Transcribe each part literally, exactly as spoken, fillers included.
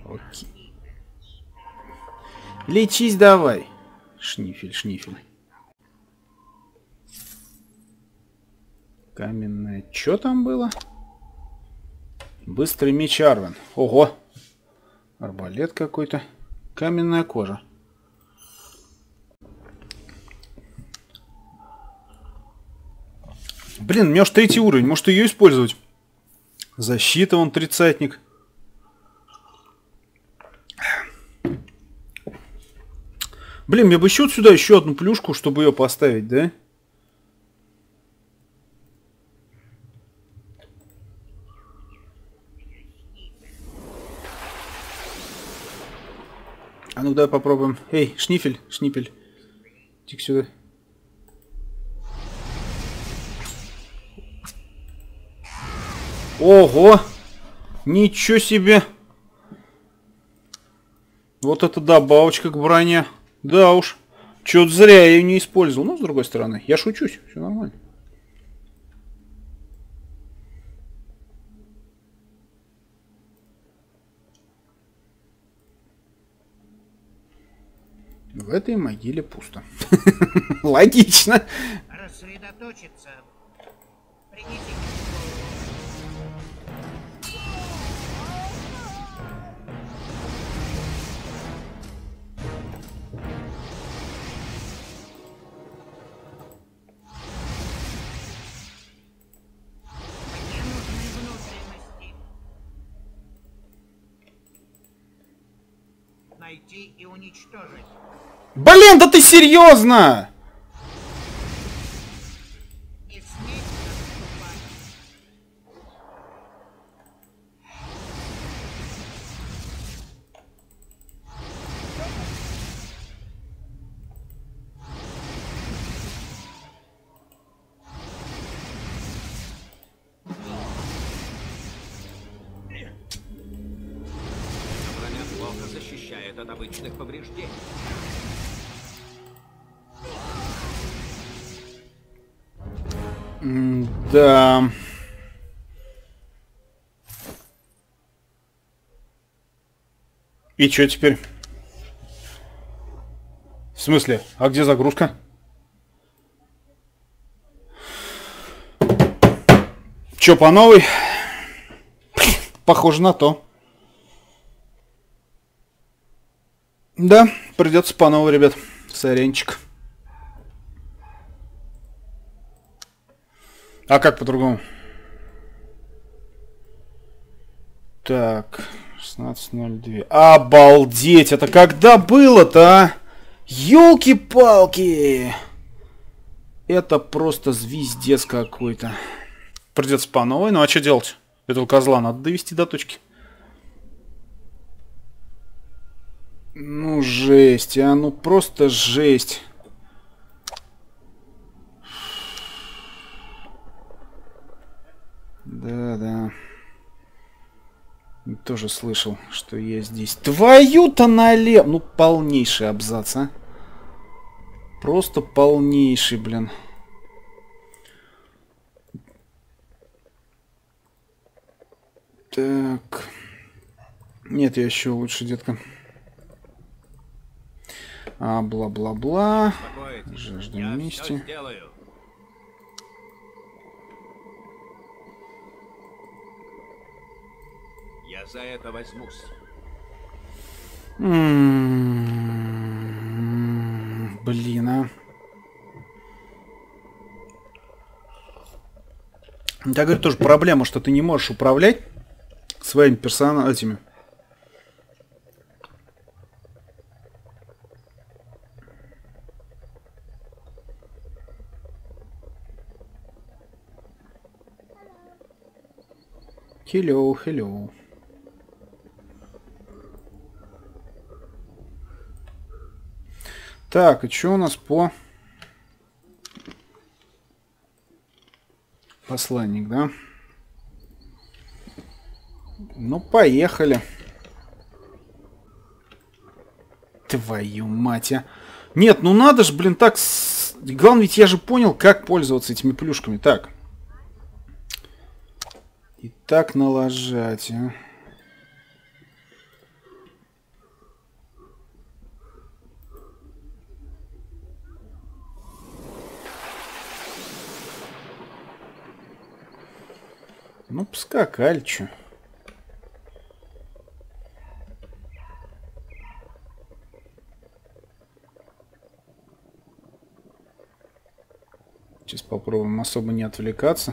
Окей. Лечись давай. Шнифель, шнифель. Каменное. Чё там было? Быстрый меч Арвен. Ого. Арбалет какой-то. Каменная кожа. Блин, у меня уж третий уровень. Может ее использовать? Защита, он тридцатник. Блин, мне бы еще сюда еще одну плюшку, чтобы ее поставить, да? А ну давай попробуем. Эй, шнифель, шнипель. Иди сюда. Ого! Ничего себе! Вот это добавочка к броне. Да уж. Чё-то зря я ее не использовал. Но с другой стороны, я шучусь. Все нормально. В этой могиле пусто. Логично. Рассредоточиться. Принесите. Мне нужны внутренности. Найти и уничтожить. Блин, да ты серьезно? Не смейте наступать. Броня плохо защищает от обычных повреждений. Да. И что теперь? В смысле? А где загрузка? Чё по новой? Похоже на то. Да, придется по новой, ребят. Сорянчик. А как по-другому? Так, шестнадцать ноль два. Обалдеть! Это когда было-то, а? Ёлки-палки! Это просто звездец какой-то. Придется по новой. Ну а что делать? Этого козла надо довести до точки. Ну жесть, а ну просто жесть. Да, да. Тоже слышал, что я здесь. Твою-то налево! Ну, полнейший абзац, а. Просто полнейший, блин. Так. Нет, я еще лучше, детка. А, бла-бла-бла. Жажда мести. Я за это возьмусь. М-м-м, блин, а. У тебя, говорит, тоже проблема, что ты не можешь управлять своими персонажами этими. Hello, hello. Так, и что у нас по... Посланник, да? Ну, поехали. Твою мать, а. Нет, ну надо же, блин, так... С... Главное, ведь я же понял, как пользоваться этими плюшками. Так. И так налажать, а. Ну, поскакали, чё. Сейчас попробуем особо не отвлекаться.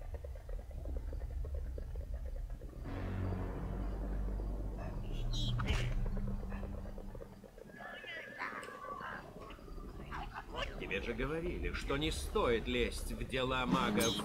Тебе же говорили, что не стоит лезть в дела магов.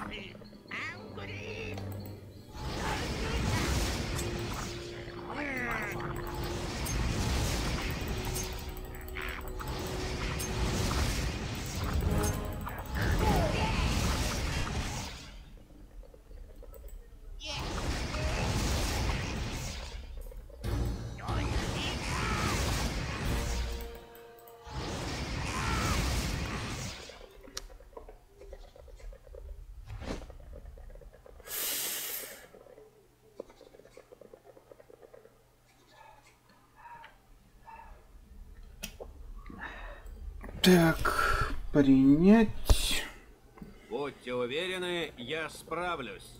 Так, принять. Будьте уверены, я справлюсь.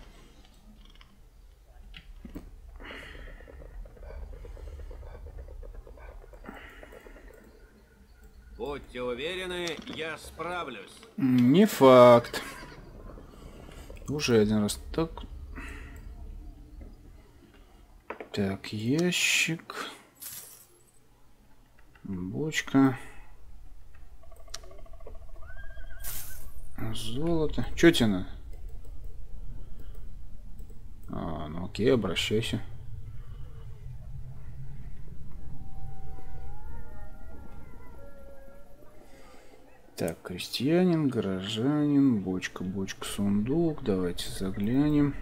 Будьте уверены, я справлюсь. Не факт. Уже один раз. Так. Так, ящик. Бочка. Золото. Чё тебе надо? А, ну окей, обращайся. Так, крестьянин, горожанин, бочка, бочка, сундук. Давайте заглянем.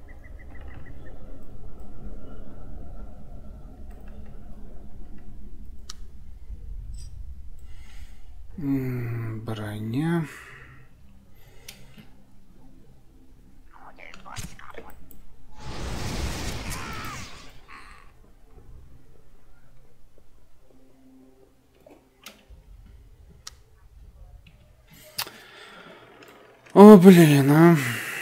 М, броня. О, блин, а.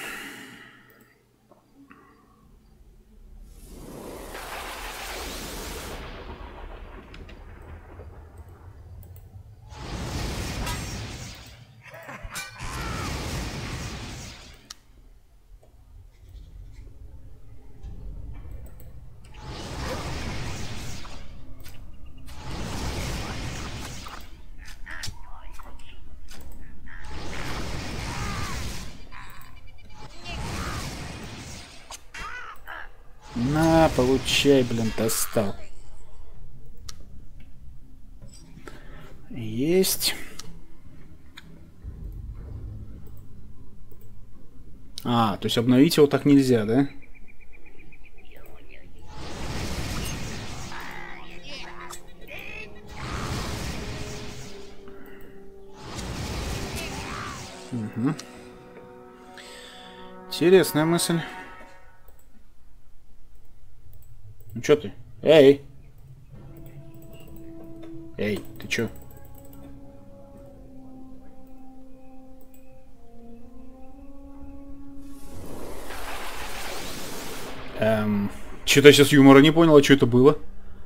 На, получай, блин, достал. Есть. А, то есть обновить его так нельзя, да? Угу. Интересная мысль. Ну чё ты? Эй! Эй, ты чё? Эм... Чё-то я сейчас юмора не понял, а что это было?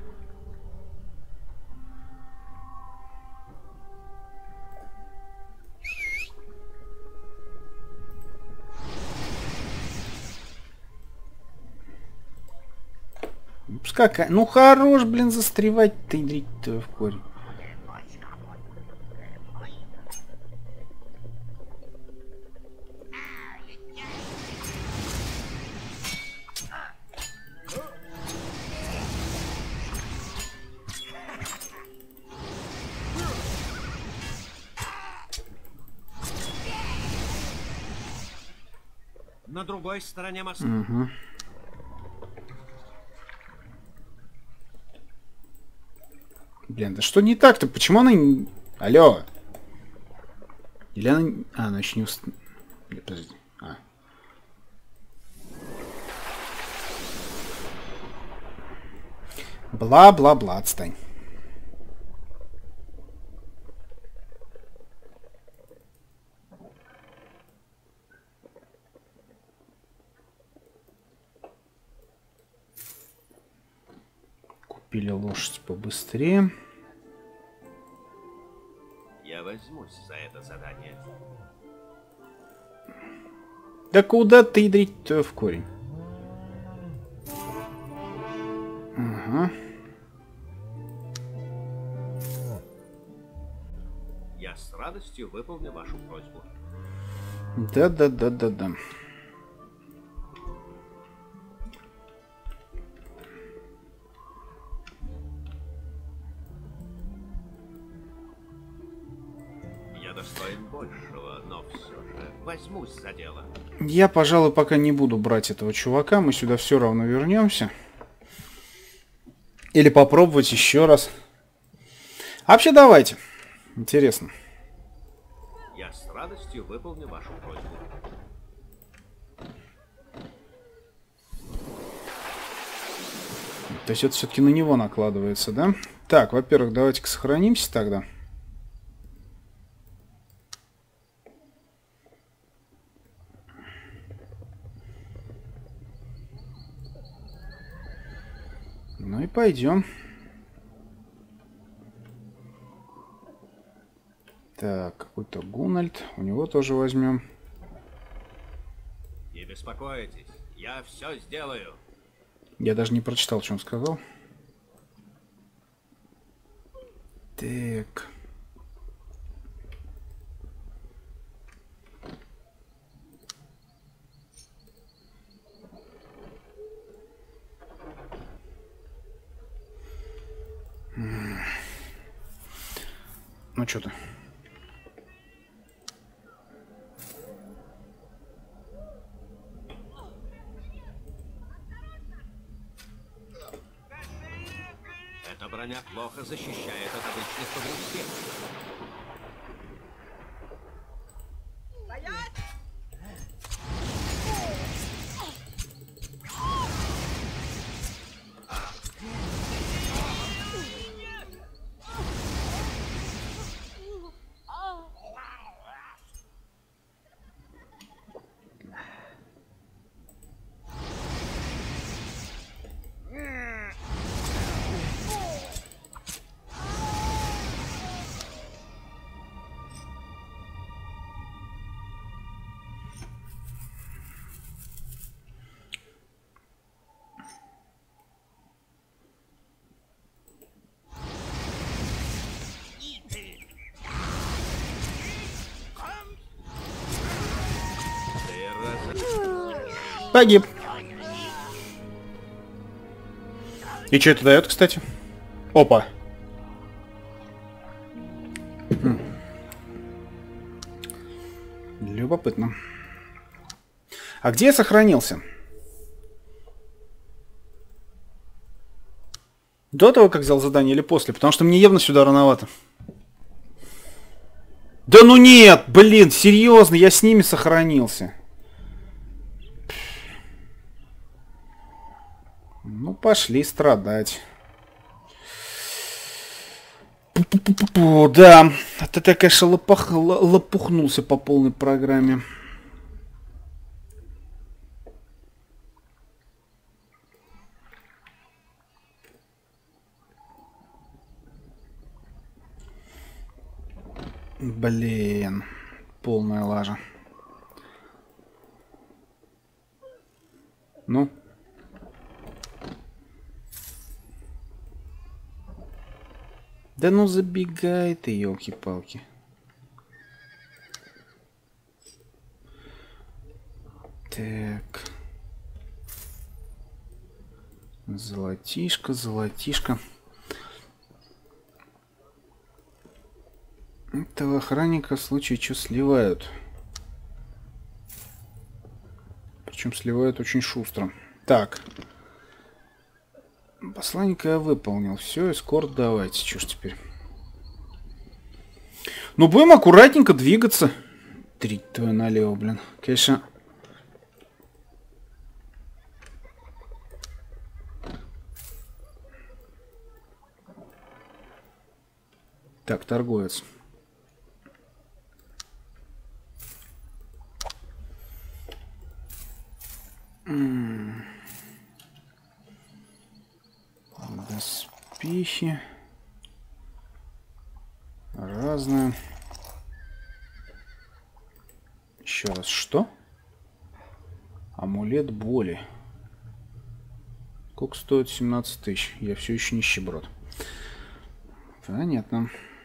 Пускай, ну хорош, блин, застревать ты, дрить-то в корень. На другой стороне моста. Угу. Блин, да что не так-то? Почему она... не- Алло. Или она... А, она еще не уст... Блин, подожди. А. Бла-бла-бла, отстань. Купили лошадь побыстрее. Я возьмусь за это задание. Да куда ты ядрить-то в корень? Ага. Я с радостью выполню вашу просьбу. Да-да-да-да-да. Я достоин большего, но все же возьмусь за дело. Я, пожалуй, пока не буду брать этого чувака. Мы сюда все равно вернемся. Или попробовать еще раз. А вообще давайте. Интересно. Я с радостью выполню вашу просьбу. То есть это все-таки на него накладывается, да? Так, во-первых, давайте-ка сохранимся тогда. Ну и пойдем. Так, какой-то Гунальд. У него тоже возьмем. Не беспокойтесь, я все сделаю. Я даже не прочитал, что он сказал. Так. Ну что ты? Эта броня плохо защищает от обычных повреждений. Погиб. И что это дает, кстати? Опа. Хм. Любопытно. А где я сохранился? До того, как взял задание, или после? Потому что мне явно сюда рановато. Да ну нет, блин, серьезно, я с ними сохранился. Ну, пошли страдать. Пу-пу-пу-пу-пу, да, это я, конечно, лопах, лопухнулся по полной программе. Блин, полная лажа. Ну? Да ну забегай ты, елки-палки. Так. Золотишко, золотишко. Этого охранника в случае что сливают. Причем сливают очень шустро. Так. Посланника я выполнил. Все, эскорт давайте. Чё ж теперь? Ну, будем аккуратненько двигаться. Три твою налево, блин. Конечно. Так, торговец. М-м. доспехи. Разное. Еще раз, что? Амулет боли. Сколько стоит? семнадцать тысяч. Я все еще нищеброд. Понятно.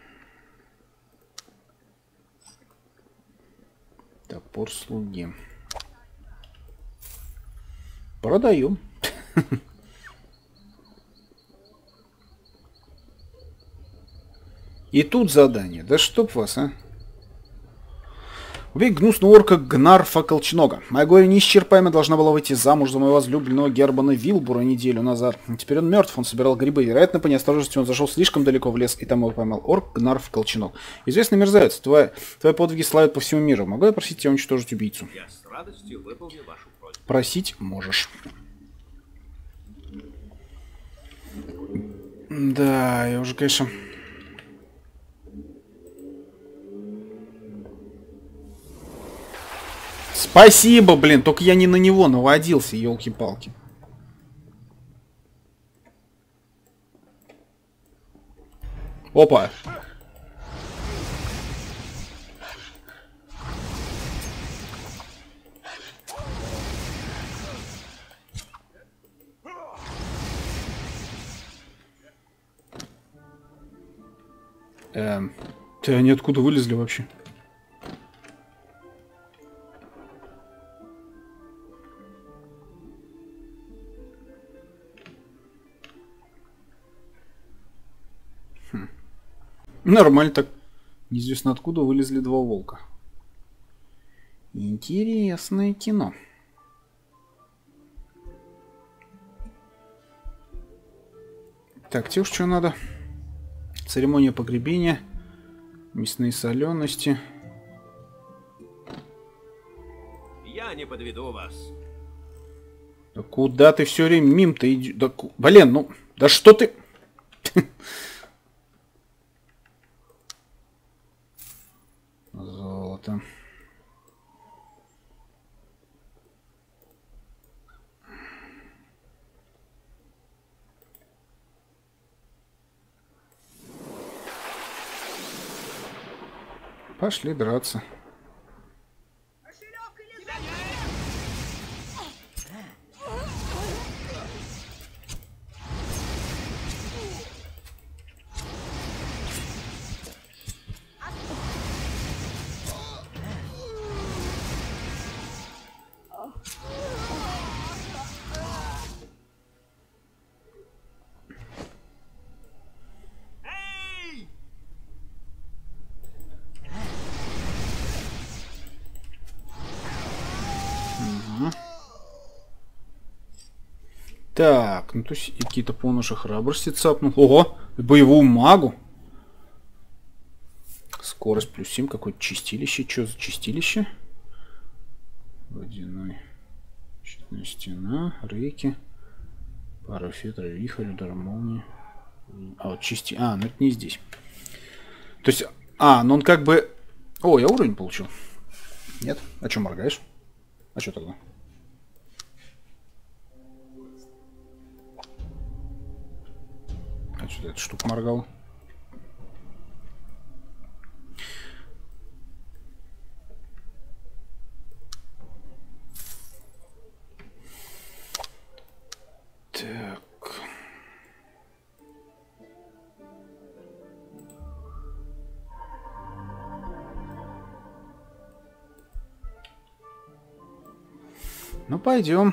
Топор слуги. Продаем. И тут задание. Да чтоб вас, а? Убей гнусного орка Гнарфа Колченога. Моя горе неисчерпаемо должна была выйти замуж за моего возлюбленного Гербана Вилбура неделю назад. Теперь он мертв, он собирал грибы. Вероятно, по неосторожности он зашел слишком далеко в лес, и там его поймал орк Гнарф Колченог. Известный мерзавец, твои, твои подвиги славят по всему миру. Могу я просить тебя уничтожить убийцу? Я с радостью выполню вашу просьбу. Просить можешь. Да, я уже, конечно... Спасибо, блин, только я не на него наводился, елки-палки. Опа. Эм, ты они откуда вылезли вообще? Нормально так. Неизвестно откуда вылезли два волка. Интересное кино. Так, тебе уж что надо? Церемония погребения. Мясные солености. Я не подведу вас. Да куда ты все время мимо-то идешь? Да, блин, ну, да что ты... Золото. Пошли драться. Так, ну то есть какие-то поноши храбрости цапнул. Ого, боевую магу. Скорость плюс семь, какое-то чистилище. Что за чистилище? Водяной. Щитная стена, рейки. Пара фетра, вихрь, удар молнии. А, вот чисти... А, ну это не здесь. То есть... А, ну он как бы... О, я уровень получил. Нет? А что моргаешь? А что тогда? А что эта штука моргала? Так. Ну, пойдем.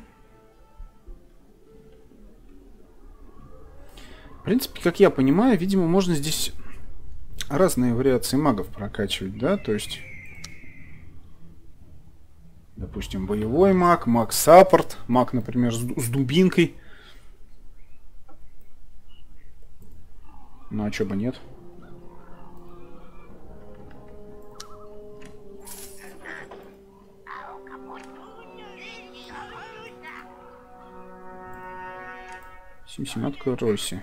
В принципе, как я понимаю, видимо, можно здесь разные вариации магов прокачивать, да? То есть, допустим, боевой маг, маг-саппорт, маг, например, с, с дубинкой. Ну, а чё бы нет? Семьсимятка Росси.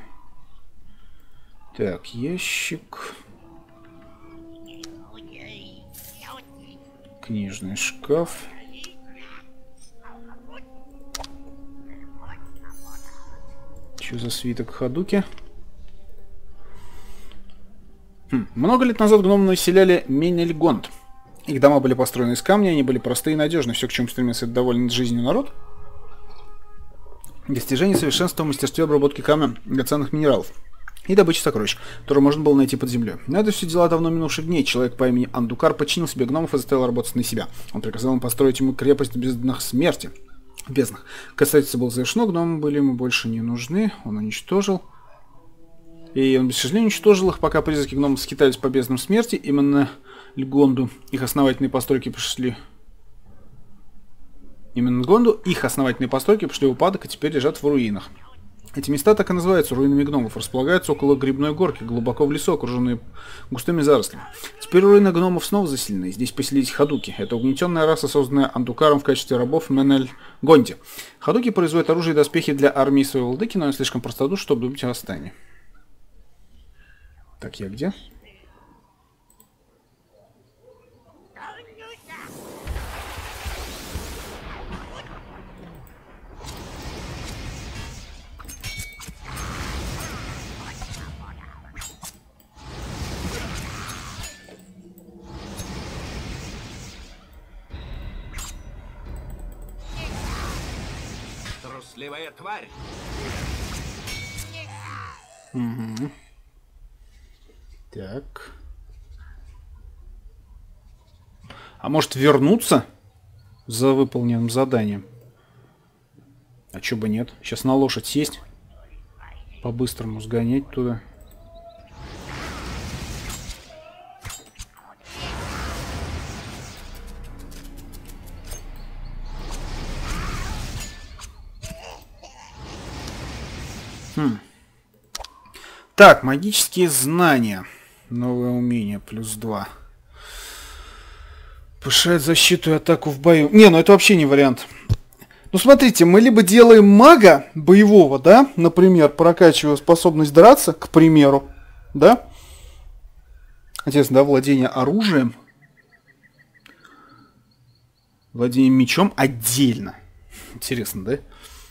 Так, ящик. Книжный шкаф. Что за свиток Хадуки? Хм. Много лет назад гномы населяли Менельгонд. Их дома были построены из камня, они были простые и надежны. Все, к чему стремился этот довольный жизнью народ. Достижение совершенства в мастерстве обработки камня для ценных минералов. И добычи сокровищ, которые можно было найти под землей. Но это все дела давно минувших дней. Человек по имени Андукар подчинил себе гномов и заставил работать на себя. Он приказал им построить ему крепость в безднах смерти. В безднах. Касательство было завершено, гномы были ему больше не нужны. Он уничтожил. И он без сожаления уничтожил их, пока призраки гномов скитались по безднам смерти. Именно Льгонду их основательные постройки пришли... Именно Льгонду их основательные постройки пришли в упадок и теперь лежат в руинах. Эти места так и называются руинами гномов. Располагаются около грибной горки, глубоко в лесу, окруженные густыми зарослями. Теперь руины гномов снова заселены. Здесь поселились ходуки. Это угнетенная раса, созданная Андукаром в качестве рабов Менель-Гонди. Ходуки производят оружие и доспехи для армии своего владыки, но они слишком простодушны, чтобы думать о восстании. Так, я где? Трусливая тварь. Угу. Так. А может вернуться за выполненным заданием? А чё бы нет? Сейчас на лошадь сесть. По-быстрому сгонять туда. Хм. Так, магические знания. Новое умение, плюс два. Повышает защиту и атаку в бою. Не, ну это вообще не вариант. Ну смотрите, мы либо делаем мага боевого, да, например, прокачивая способность драться, к примеру, да. Интересно, да, владение оружием. Владение мечом отдельно. Интересно, да?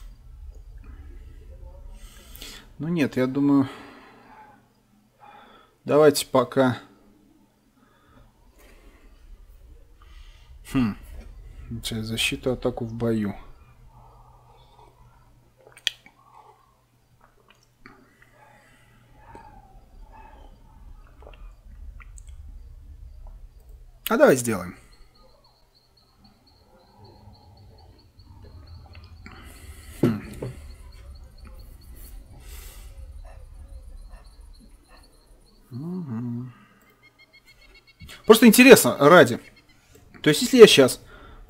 Ну нет, я думаю... Давайте пока... Хм. Защиту, атаку в бою. А давай сделаем. Хм. Угу. Просто интересно, ради. То есть, если я сейчас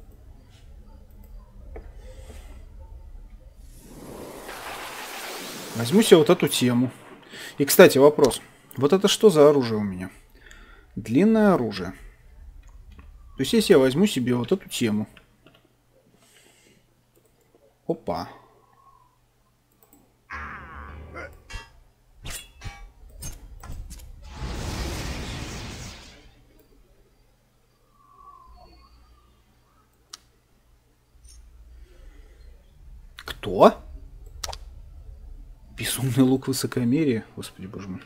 возьму себе вот эту тему. И, кстати, вопрос. Вот это что за оружие у меня? Длинное оружие. То есть, если я возьму себе вот эту тему. Опа. Кто? Безумный лук высокомерия. Господи, боже мой.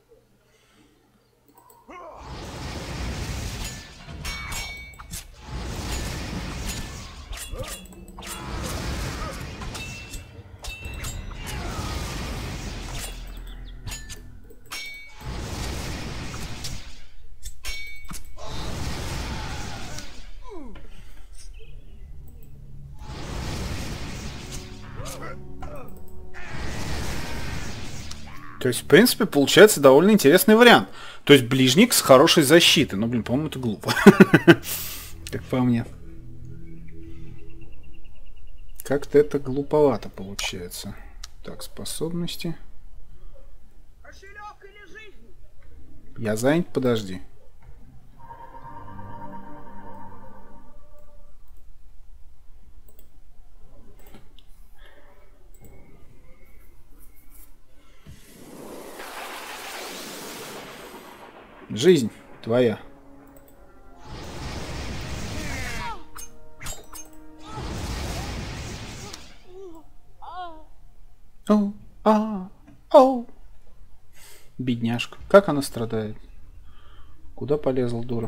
То есть, в принципе, получается довольно интересный вариант. То есть, ближник с хорошей защитой. Ну, блин, по-моему, это глупо. Как по мне. Как-то это глуповато получается. Так, способности. Я занят, подожди. Жизнь твоя. О, а, о. Бедняжка. Как она страдает. Куда полезла, дура?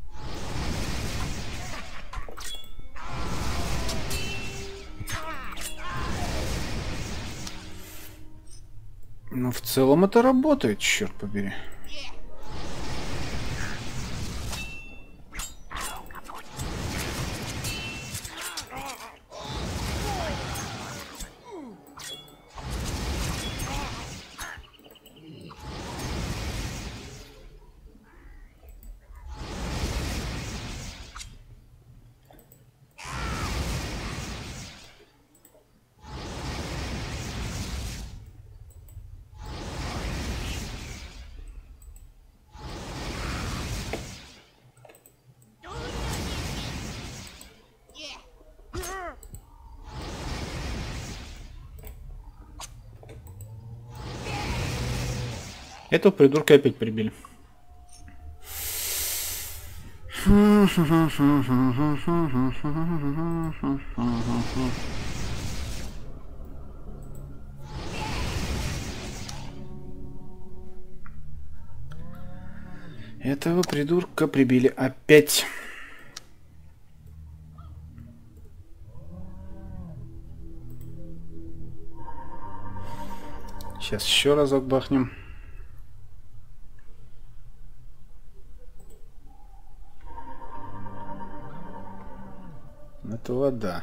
Ну, в целом это работает, черт побери. Этого придурка опять прибили. Этого придурка прибили опять. Сейчас еще разок бахнем. Это вода.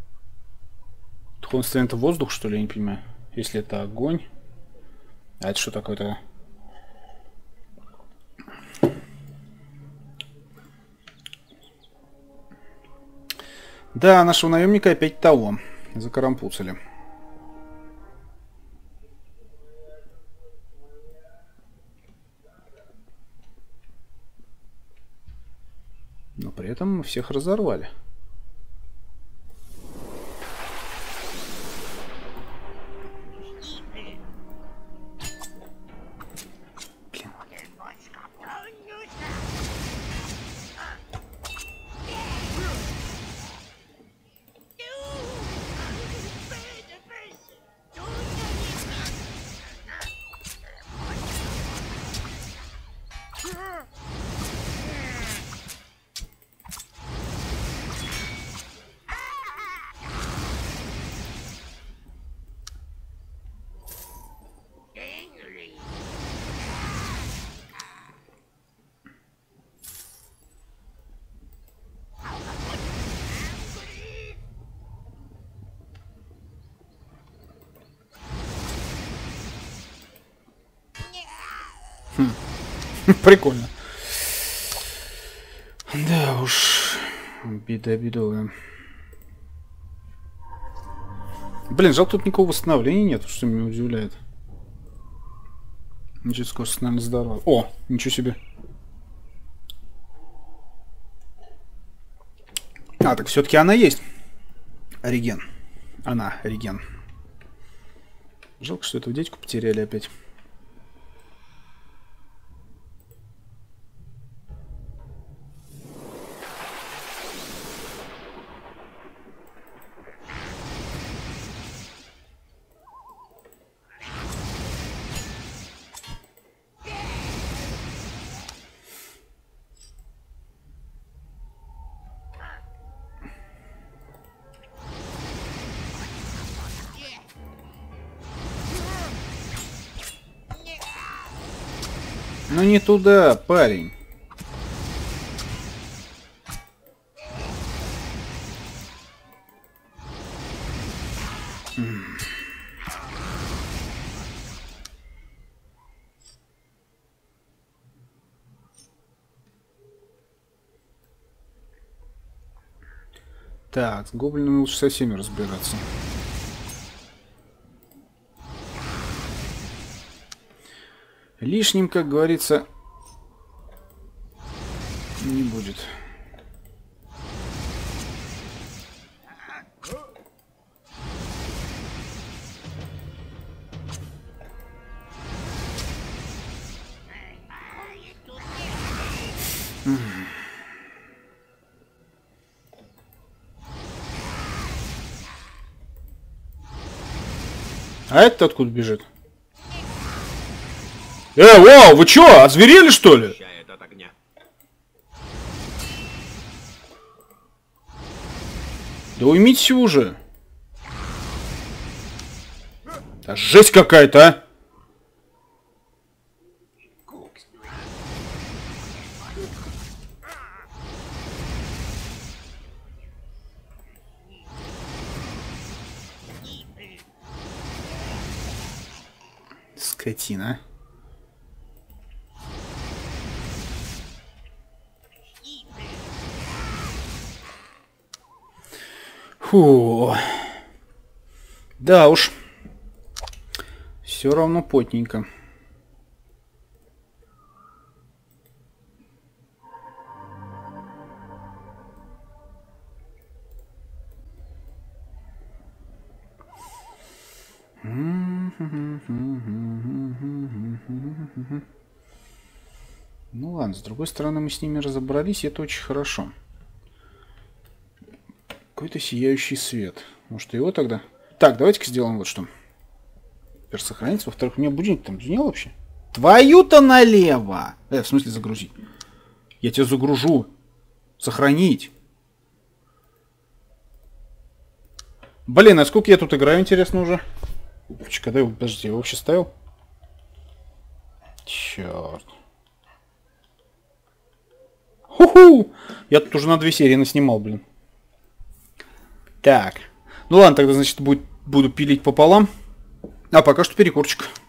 Он стоит, это воздух, что ли, я не понимаю. Если это огонь. А это что такое-то? Да, нашего наемника опять того закарампуцали. Но при этом мы всех разорвали. Прикольно. Да уж. Беда бедовая. Блин, жалко, тут никакого восстановления нет, что меня удивляет. Ничего, скорость, наверное, здорово. О, ничего себе. А, так все-таки она есть. Реген. Она, Реген. Жалко, что этого дядьку потеряли опять. Ну не туда, парень. Так, с гоблинами лучше со всеми разбираться. Лишним, как говорится, не будет. А это откуда бежит? Э, вау, вы чё, озверели, что ли? От огня. Да уймитесь уже. Да жесть какая-то, а! Скотина. Фу. Да уж. Все равно потненько. Ну ладно, с другой стороны мы с ними разобрались, и это очень хорошо. Какой-то сияющий свет. Может, его тогда... Так, давайте-ка сделаем вот что. Теперь сохранится. Во-вторых, у меня будильник там звенел вообще. Твою-то налево! Э, в смысле загрузить? Я тебя загружу. Сохранить. Блин, а сколько я тут играю, интересно, уже? Когда его, подожди, я его вообще ставил? Черт. Ху-ху! Я тут уже на две серии наснимал, блин. Так. Ну ладно, тогда, значит, будет, буду пилить пополам. А пока что перекурчик.